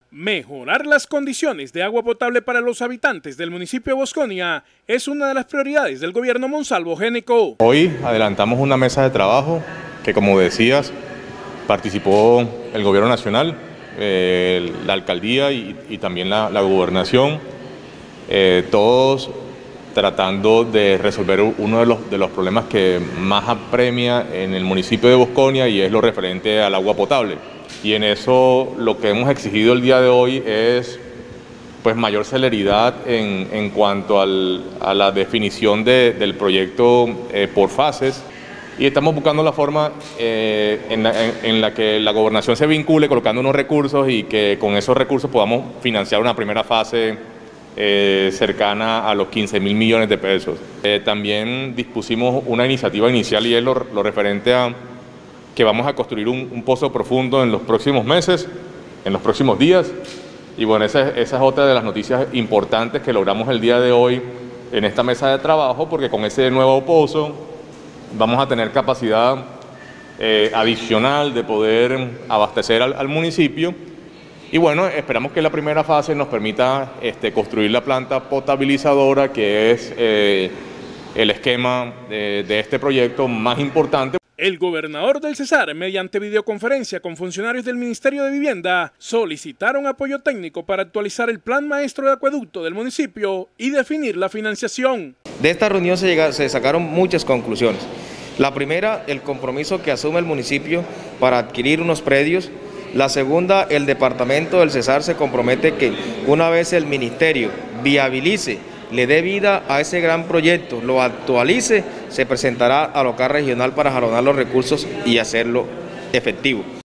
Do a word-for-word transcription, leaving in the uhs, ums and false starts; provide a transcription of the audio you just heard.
Mejorar las condiciones de agua potable para los habitantes del municipio de Bosconia es una de las prioridades del gobierno Monsalvo Génico. Hoy adelantamos una mesa de trabajo que, como decías, participó el gobierno nacional, eh, la alcaldía y, y también la, la gobernación, eh, todos tratando de resolver uno de los, de los problemas que más apremia en el municipio de Bosconia, y es lo referente al agua potable. Y en eso lo que hemos exigido el día de hoy es pues mayor celeridad en, en cuanto al, a la definición de, del proyecto eh, por fases, y estamos buscando la forma eh, en, la, en, en la que la gobernación se vincule colocando unos recursos y que con esos recursos podamos financiar una primera fase eh, cercana a los quince mil millones de pesos. Eh, también dispusimos una iniciativa inicial, y es lo, lo referente a que vamos a construir un, un pozo profundo en los próximos meses, en los próximos días. Y bueno, esa, esa es otra de las noticias importantes que logramos el día de hoy en esta mesa de trabajo, porque con ese nuevo pozo vamos a tener capacidad eh, adicional de poder abastecer al, al municipio. Y bueno, esperamos que la primera fase nos permita este, construir la planta potabilizadora, que es eh, el esquema de, de este proyecto más importante. El gobernador del Cesar, mediante videoconferencia con funcionarios del Ministerio de Vivienda, solicitaron apoyo técnico para actualizar el plan maestro de acueducto del municipio y definir la financiación. De esta reunión se, llega, se sacaron muchas conclusiones. La primera, el compromiso que asume el municipio para adquirir unos predios. La segunda, el departamento del Cesar se compromete que una vez el ministerio viabilice, le dé vida a ese gran proyecto, lo actualice, se presentará a local regional para jalonar los recursos y hacerlo efectivo.